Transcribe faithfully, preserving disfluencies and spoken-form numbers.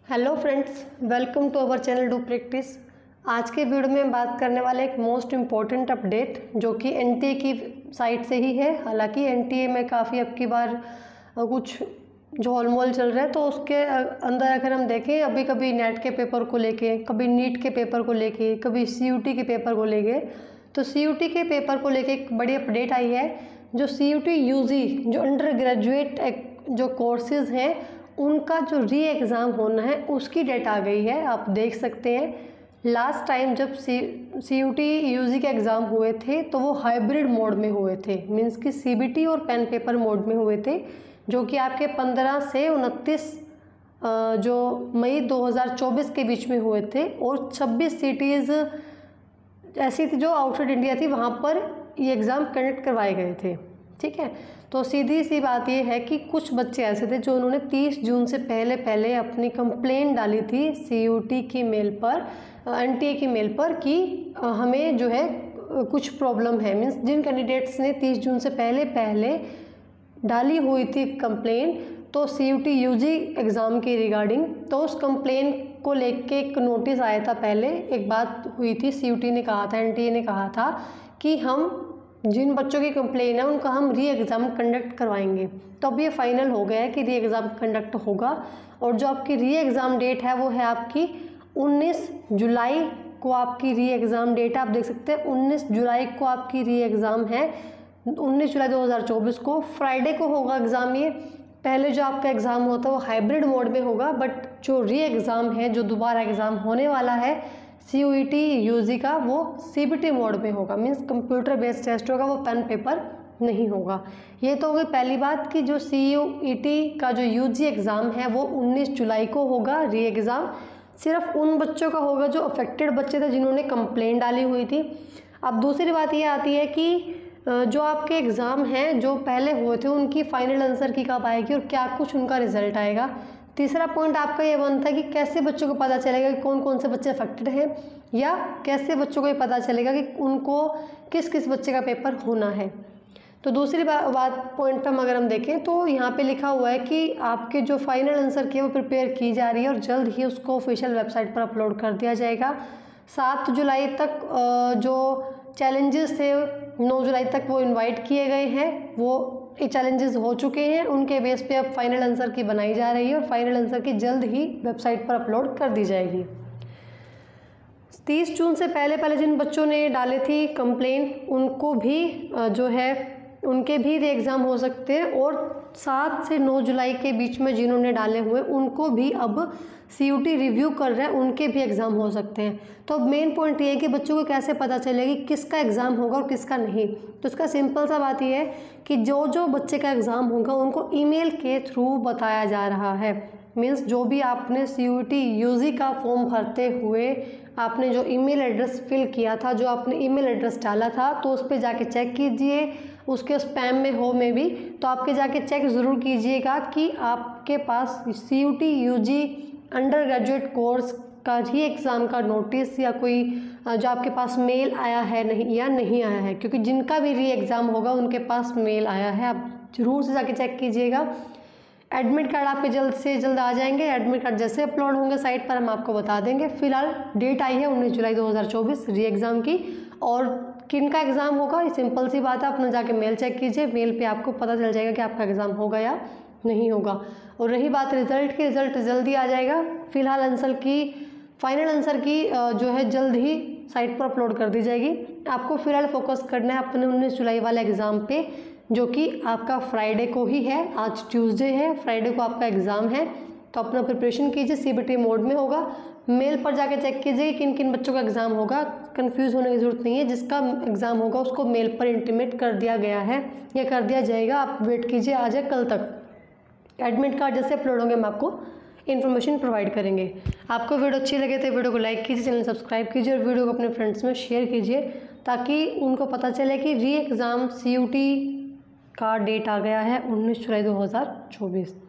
Hello friends, welcome to our channel do practice. आज के video में बात करने वाले एक मोस्ट इम्पॉर्टेंट अपडेट जो कि एनटीए की साइट से ही है। हालांकि एनटीए में काफ़ी अब की बार कुछ जो हॉलमोल चल रहा है, तो उसके अंदर अगर हम देखें, अभी कभी नेट के पेपर को लेके, कभी नीट के पेपर को लेके, कभी सीयूटी के पेपर को लेके, तो सीयूटी के पेपर को लेके एक बड़ी अपडेट आई है। जो सीयूटी यूजी जो अंडर ग्रेजुएट जो कोर्सेज़ हैं उनका जो री एग्ज़ाम होना है उसकी डेट आ गई है। आप देख सकते हैं लास्ट टाइम जब C C U T U G के एग्ज़ाम हुए थे तो वो हाइब्रिड मोड में हुए थे, मीन्स कि सी बी टी और पेन पेपर मोड में हुए थे, जो कि आपके पंद्रह से उनतीस जो मई दो हज़ार चौबीस के बीच में हुए थे। और छब्बीस सिटीज़ ऐसी थी जो आउटसाइड इंडिया थी, वहाँ पर ये एग्ज़ाम कंडक्ट करवाए गए थे। ठीक है, तो सीधी सी बात ये है कि कुछ बच्चे ऐसे थे जो उन्होंने तीस जून से पहले पहले अपनी कंप्लेंट डाली थी सी यू टी की मेल पर, एन टी ए की मेल पर कि हमें जो है कुछ प्रॉब्लम है। मीन्स जिन कैंडिडेट्स ने तीस जून से पहले पहले डाली हुई थी कंप्लेंट तो C U T U G exam की रिगार्डिंग, तो उस कंप्लेंट को लेके एक नोटिस आया था। पहले एक बात हुई थी, सी यू टी ने कहा था, एन टी ए ने कहा था कि हम जिन बच्चों की कंप्लेन है उनका हम री एग्ज़ाम कंडक्ट करवाएंगे। तो अब ये फाइनल हो गया है कि री एग्ज़ाम कंडक्ट होगा। और जो आपकी री एग्ज़ाम डेट है वो है आपकी उन्नीस जुलाई को आपकी री एग्ज़ाम डेट है। आप देख सकते हैं उन्नीस जुलाई को आपकी री एग्ज़ाम है। उन्नीस जुलाई दो हज़ार चौबीस को फ्राइडे को होगा एग्ज़ाम। ये पहले जो आपका एग्ज़ाम होता है वो हाइब्रिड मोड में होगा, बट जो री एग्ज़ाम है, जो दोबारा एग्ज़ाम होने वाला है C U T U G का, वो सी बी टी मोड में होगा। मीन्स कंप्यूटर बेस्ड टेस्ट होगा, वो पेन पेपर नहीं होगा। ये तो हो गई पहली बात कि जो सी यू टी का जो यू जी एग्ज़ाम है वो उन्नीस जुलाई को होगा। री एग्ज़ाम सिर्फ उन बच्चों का होगा जो अफेक्टेड बच्चे थे जिन्होंने कंप्लेंट डाली हुई थी। अब दूसरी बात ये आती है कि जो आपके एग्ज़ाम हैं जो पहले हुए थे उनकी फ़ाइनल आंसर की कब आएगी और क्या कुछ उनका रिजल्ट आएगा। तीसरा पॉइंट आपका ये बनता है कि कैसे बच्चों को पता चलेगा कि कौन कौन से बच्चे अफेक्टेड हैं, या कैसे बच्चों को ये पता चलेगा कि उनको किस किस बच्चे का पेपर होना है। तो दूसरी बात पॉइंट पर अगर हम देखें तो यहाँ पे लिखा हुआ है कि आपके जो फाइनल आंसर की है वो प्रिपेयर की जा रही है और जल्द ही उसको ऑफिशियल वेबसाइट पर अपलोड कर दिया जाएगा। सात जुलाई तक जो चैलेंजेस थे नौ जुलाई तक वो इन्वाइट किए गए हैं, वो ये चैलेंजेस हो चुके हैं, उनके बेस पे अब फाइनल आंसर की बनाई जा रही है और फाइनल आंसर की जल्द ही वेबसाइट पर अपलोड कर दी जाएगी। तीस जून से पहले पहले जिन बच्चों ने डाले थी कंप्लेन उनको भी जो है उनके भी री एग्ज़ाम हो सकते हैं, और सात से नौ जुलाई के बीच में जिन्होंने डाले हुए उनको भी अब सी यू टी रिव्यू कर रहे हैं, उनके भी एग्ज़ाम हो सकते हैं। तो अब मेन पॉइंट ये है कि बच्चों को कैसे पता चलेगी किसका एग्ज़ाम होगा और किसका नहीं। तो इसका सिंपल सा बात ये है कि जो जो बच्चे का एग्ज़ाम होगा उनको ईमेल के थ्रू बताया जा रहा है। मीन्स जो भी आपने C U T U G का फॉर्म भरते हुए आपने जो ईमेल एड्रेस फिल किया था, जो आपने ईमेल एड्रेस डाला था, तो उस पर जाके चेक कीजिए, उसके स्पैम में हो में भी, तो आपके जाके चेक ज़रूर कीजिएगा कि आपके पास C U T U G undergraduate course का री एग्ज़ाम का नोटिस या कोई जो आपके पास मेल आया है नहीं या नहीं आया है। क्योंकि जिनका भी री एग्ज़ाम होगा उनके पास मेल आया है, आप ज़रूर से जाके चेक कीजिएगा। एडमिट कार्ड आपके जल्द से जल्द आ जाएंगे। एडमिट कार्ड जैसे अपलोड होंगे साइट पर हम आपको बता देंगे। फिलहाल डेट आई है उन्नीस जुलाई दो हज़ार चौबीस री एग्ज़ाम की, और किन का एग्ज़ाम होगा ये सिंपल सी बात है, अपना जाके मेल चेक कीजिए, मेल पे आपको पता चल जाएगा कि आपका एग्ज़ाम होगा या नहीं होगा। और रही बात रिज़ल्ट की, रिज़ल्ट जल्दी आ जाएगा। फिलहाल आंसर की फाइनल आंसर की जो है जल्द ही साइट पर अपलोड कर दी जाएगी। आपको फिलहाल फोकस करना है अपने उन्नीस जुलाई वाले एग्ज़ाम पे, जो कि आपका फ्राइडे को ही है। आज ट्यूसडे है, फ्राइडे को आपका एग्ज़ाम है, तो अपना प्रिपरेशन कीजिए। सी बी टी मोड में होगा। मेल पर जाके चेक कीजिए किन किन बच्चों का एग्ज़ाम होगा। कंफ्यूज होने की ज़रूरत नहीं है, जिसका एग्ज़ाम होगा उसको मेल पर इंटीमेट कर दिया गया है या कर दिया जाएगा। आप वेट कीजिए, आज या कल तक एडमिट कार्ड जैसे अपलोड होंगे हम आपको इन्फॉर्मेशन प्रोवाइड करेंगे। आपको वीडियो अच्छी लगे तो वीडियो को लाइक कीजिए, चैनल सब्सक्राइब कीजिए और वीडियो को अपने फ्रेंड्स में शेयर कीजिए, ताकि उनको पता चले कि re exam C U T का डेट आ गया है उन्नीस जुलाई दो हज़ार चौबीस।